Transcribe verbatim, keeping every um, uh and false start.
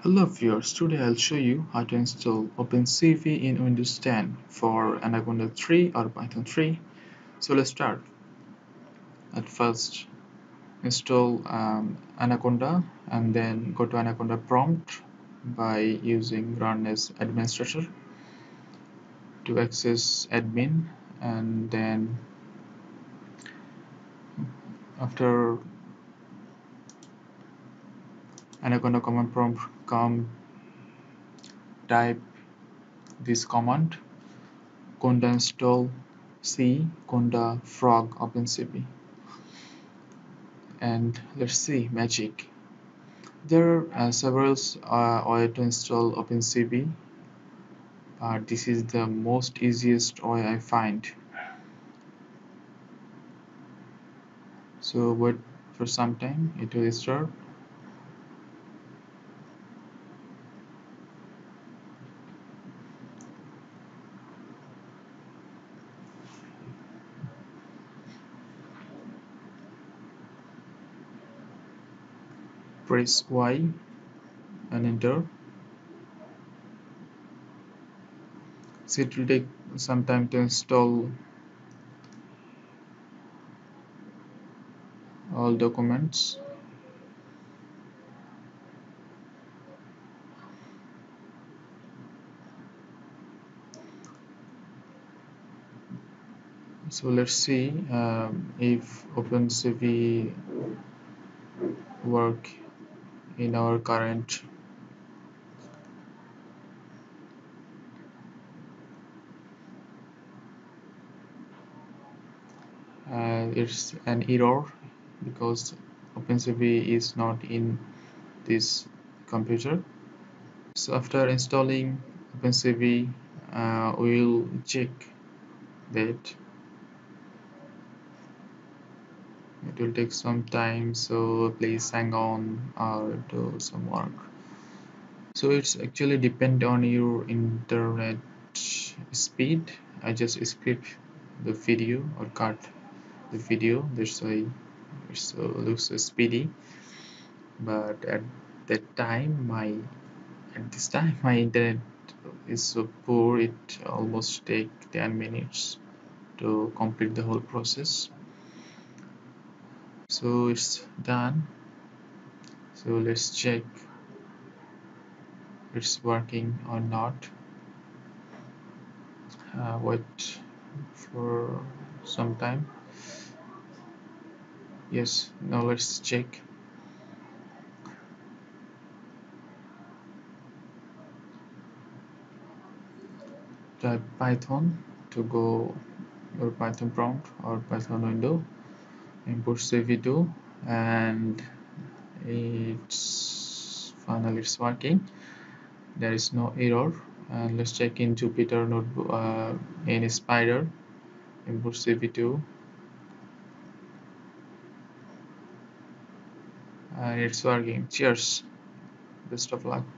Hello viewers, today I'll show you how to install OpenCV in Windows ten for Anaconda three or Python three. So let's start. At first install um, Anaconda and then go to Anaconda prompt by using run as administrator to access admin, and then after Anaconda command prompt come type this command conda install c conda-forge OpenCV, and let's see magic. There are several uh, ways to install OpenCV, but this is the most easiest way I find. So wait for some time, it will start. Press Y and enter. So it will take some time to install all documents. So let's see um, if OpenCV work in our current uh, it's an error because OpenCV is not in this computer. So after installing OpenCV, uh, we will check that it will take some time, so please hang on or do some work. So it's actually depend on your internet speed. I just skip the video or cut the video, that's why it uh, looks so speedy, but at that time my at this time my internet is so poor, it almost take ten minutes to complete the whole process. So it's done, so let's check it's working or not. Uh, wait for some time. Yes, now let's check. Type Python to go your Python prompt or Python window, import C V two, and it's finally it's working. There is no error. And let's check in Jupyter notebook uh, in Spider, import C V two, and it's working. Cheers, best of luck.